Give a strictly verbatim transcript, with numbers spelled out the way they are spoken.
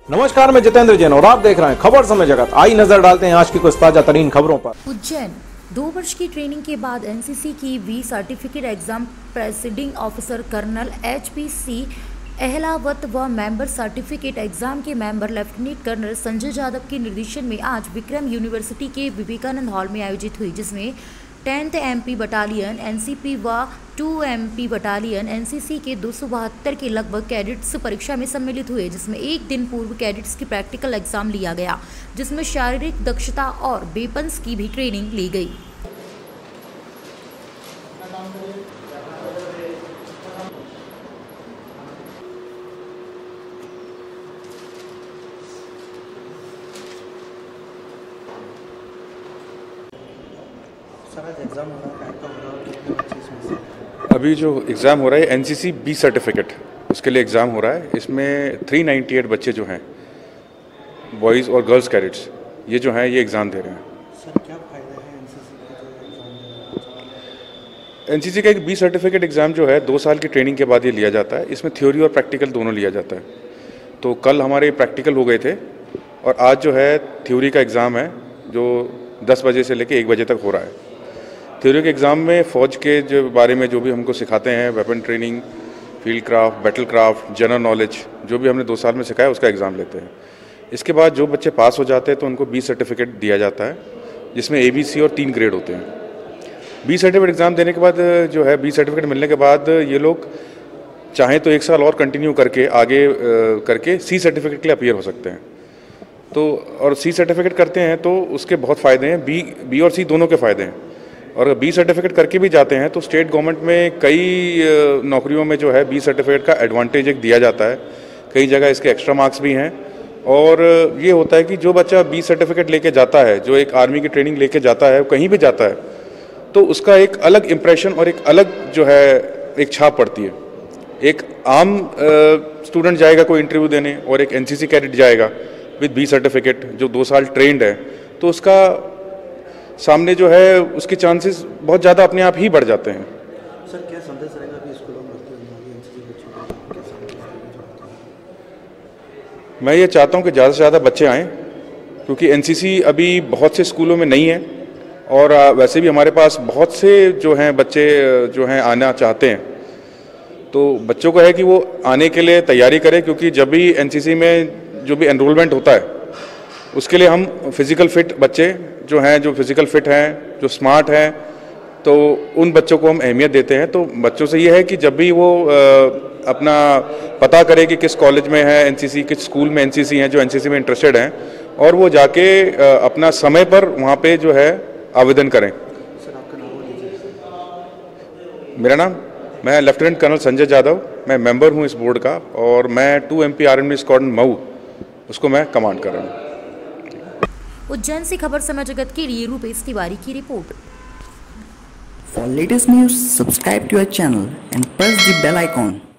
नमस्कार, मैं जितेंद्र जैन और आप देख रहे हैं खबर समय जगत। आई नजर डालते हैं आज की कुछ ताजा तरीन खबरों पर। उज्जैन दो वर्ष की ट्रेनिंग के बाद एनसीसी की B certificate exam presiding officer colonel HPC Ahlawat व मेंबर सर्टिफिकेट एग्जाम के member lieutenant colonel Sanjay Yadav के निर्देशन में आज विक्रम यूनिवर्सिटी के विवेकानंद हॉल में आयोजित हुई, जिसमें टेंथ एमपी बटालियन एनसीपी व टू एमपी बटालियन एनसीसी के दो सौ बहत्तर के लगभग कैडेट्स परीक्षा में सम्मिलित हुए, जिसमें एक दिन पूर्व कैडेट्स की प्रैक्टिकल एग्जाम लिया गया, जिसमें शारीरिक दक्षता और वेपन्स की भी ट्रेनिंग ली गई। अभी जो एग्ज़ाम हो रहा है एनसीसी बी सर्टिफिकेट, उसके लिए एग्ज़ाम हो रहा है। इसमें तीन सौ अट्ठानवे बच्चे जो हैं बॉयज़ और गर्ल्स कैडेट्स, ये जो हैं ये एग्ज़ाम दे रहे हैं। सर, क्या फ़ायदा है एनसीसी का जो एग्ज़ाम दे रहे हैं? एनसीसी का एक बी सर्टिफिकेट एग्ज़ाम जो है दो साल की ट्रेनिंग के बाद ये लिया जाता है। इसमें थ्योरी और प्रैक्टिकल दोनों लिया जाता है। तो कल हमारे प्रैक्टिकल हो गए थे और आज जो है थ्योरी का एग्ज़ाम है, जो दस बजे से लेकर एक बजे तक हो रहा है। थ्योरी के एग्ज़ाम में फ़ौज के जो बारे में जो भी हमको सिखाते हैं, weapon training, field craft, battle craft, general knowledge, जो भी हमने दो साल में सिखाया उसका एग्ज़ाम लेते हैं। इसके बाद जो बच्चे पास हो जाते हैं तो उनको बी सर्टिफिकेट दिया जाता है, जिसमें ए बी सी और तीन ग्रेड होते हैं। बी सर्टिफिकेट एग्ज़ाम देने के बाद जो है बी सर्टिफिकेट मिलने के बाद ये लोग चाहें तो एक साल और कंटिन्यू करके आगे करके सी सर्टिफिकेट के लिए अपीयर हो सकते हैं। तो और सी सर्टिफिकेट करते हैं तो उसके बहुत फ़ायदे हैं, बी बी और सी दोनों के फ़ायदे हैं। और अगर बी सर्टिफिकेट करके भी जाते हैं तो स्टेट गवर्नमेंट में कई नौकरियों में जो है बी सर्टिफिकेट का एडवांटेज एक दिया जाता है। कई जगह इसके एक्स्ट्रा मार्क्स भी हैं। और ये होता है कि जो बच्चा बी सर्टिफिकेट लेके जाता है, जो एक आर्मी की ट्रेनिंग लेके जाता है, कहीं भी जाता है, तो उसका एक अलग इम्प्रेशन और एक अलग जो है एक छाप पड़ती है। एक आम स्टूडेंट जाएगा कोई इंटरव्यू देने और एक एनसीसी कैडेट जाएगा विद बी सर्टिफिकेट जो दो साल ट्रेंड है, तो उसका सामने जो है उसके चांसेस बहुत ज़्यादा अपने आप ही बढ़ जाते हैं। सर, क्या संदेश रहेगा अभी स्कूलों में भर्ती होने वाली एनसीसी बच्चों को? क्या संदेश रहेगा? मैं ये चाहता हूँ कि ज़्यादा से ज़्यादा बच्चे आएँ, क्योंकि एनसीसी अभी बहुत से स्कूलों में नहीं है और वैसे भी हमारे पास बहुत से जो हैं बच्चे जो हैं आना चाहते हैं। तो बच्चों को है कि वो आने के लिए तैयारी करें, क्योंकि जब भी एनसीसी में जो भी एनरोलमेंट होता है उसके लिए हम फिज़िकल फिट बच्चे जो हैं, जो फिज़िकल फिट हैं, जो स्मार्ट हैं, तो उन बच्चों को हम अहमियत देते हैं। तो बच्चों से ये है कि जब भी वो आ, अपना पता करें कि किस कॉलेज में है एनसीसी, किस स्कूल में एनसीसी हैं जो एनसीसी में इंटरेस्टेड हैं, और वो जाके आ, अपना समय पर वहाँ पे जो है आवेदन करें। सर, आपका नाम और दीजिए। मेरा नाम, मैं लेफ्टिनेंट कर्नल संजय यादव, मैं मेंबर हूँ इस बोर्ड का, और मैं two M P army squadron Mau, उसको मैं कमांड कर रहा हूँ। उज्जैन से खबर समय जगत के लिए रूपेश तिवारी की report. For latest news, subscribe to our channel and press the bell icon.